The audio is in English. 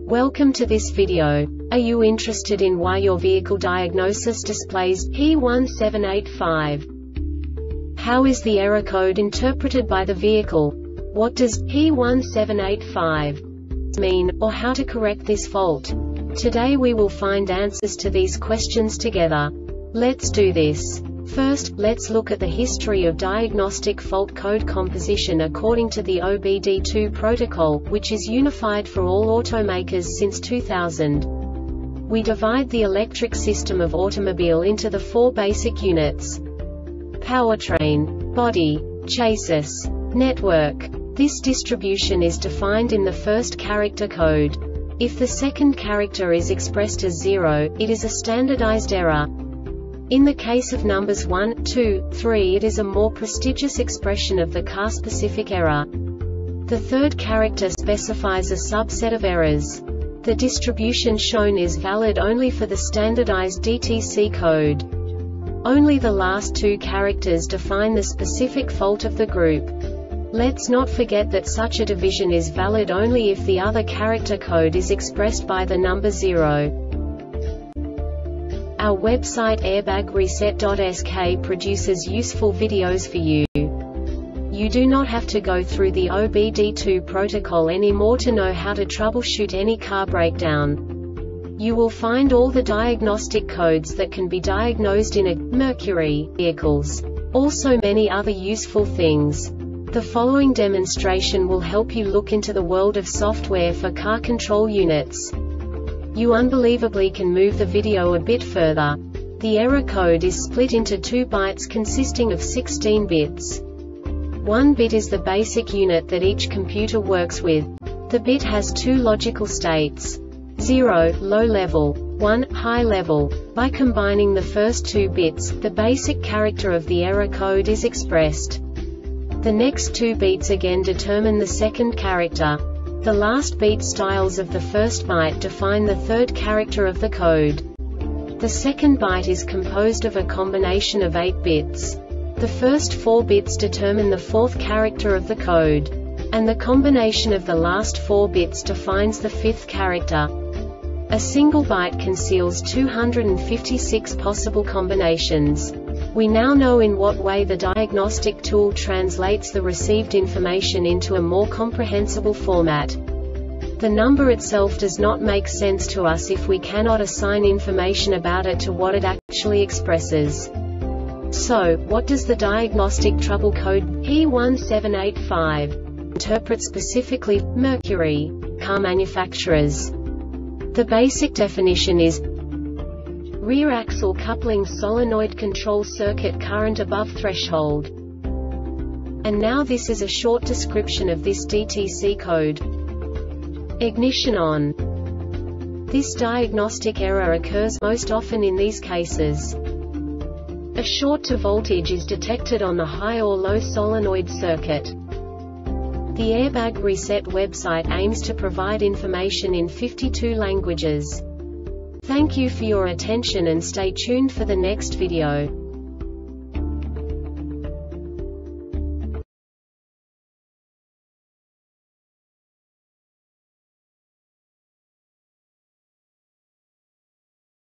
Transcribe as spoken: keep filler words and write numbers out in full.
Welcome to this video. Are you interested in why your vehicle diagnosis displays P one seven eight five? How is the error code interpreted by the vehicle? What does P one seven eight five mean, or how to correct this fault? Today we will find answers to these questions together. Let's do this. First, let's look at the history of diagnostic fault code composition according to the O B D two protocol, which is unified for all automakers since two thousand. We divide the electric system of automobile into the four basic units: powertrain, body, chassis, network. This distribution is defined in the first character code. If the second character is expressed as zero, it is a standardized error. In the case of numbers one, two, three, it is a more prestigious expression of the car-specific error. The third character specifies a subset of errors. The distribution shown is valid only for the standardized D T C code. Only the last two characters define the specific fault of the group. Let's not forget that such a division is valid only if the other character code is expressed by the number zero. Our website airbag reset dot S K produces useful videos for you. You do not have to go through the O B D two protocol anymore to know how to troubleshoot any car breakdown. You will find all the diagnostic codes that can be diagnosed in a Mercury vehicles. Also many other useful things. The following demonstration will help you look into the world of software for car control units. You unbelievably can move the video a bit further. The error code is split into two bytes consisting of sixteen bits. One bit is the basic unit that each computer works with. The bit has two logical states: zero, low level, one, high level. By combining the first two bits, the basic character of the error code is expressed. The next two bits again determine the second character. The last beat styles of the first byte define the third character of the code. The second byte is composed of a combination of eight bits. The first four bits determine the fourth character of the code. And the combination of the last four bits defines the fifth character. A single byte conceals two hundred fifty-six possible combinations. We now know in what way the diagnostic tool translates the received information into a more comprehensible format. The number itself does not make sense to us if we cannot assign information about it to what it actually expresses. So, what does the diagnostic trouble code P one seven eight five interpret specifically for Mercury car manufacturers? The basic definition is rear axle coupling solenoid control circuit current above threshold. And now this is a short description of this D T C code. Ignition on. This diagnostic error occurs most often in these cases. A short to voltage is detected on the high or low solenoid circuit. The Airbag Reset website aims to provide information in fifty-two languages. Thank you for your attention and stay tuned for the next video.